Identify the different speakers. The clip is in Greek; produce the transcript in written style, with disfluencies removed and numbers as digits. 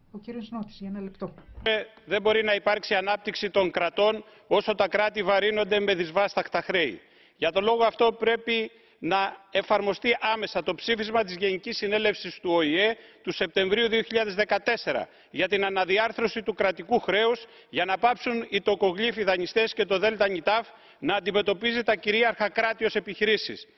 Speaker 1: Ο κύριος Νότης, για 1 λεπτό.
Speaker 2: Δεν μπορεί να υπάρξει ανάπτυξη των κρατών όσο τα κράτη βαρύνονται με δυσβάσταχτα χρέη. Για τον λόγο αυτό πρέπει να εφαρμοστεί άμεσα το ψήφισμα της Γενικής Συνέλευσης του ΟΗΕ του Σεπτεμβρίου 2014 για την αναδιάρθρωση του κρατικού χρέους, για να πάψουν οι τοκογλύφοι δανειστές και το ΔΝΤ να αντιμετωπίζει τα κυρίαρχα κράτη ως επιχειρήσεις.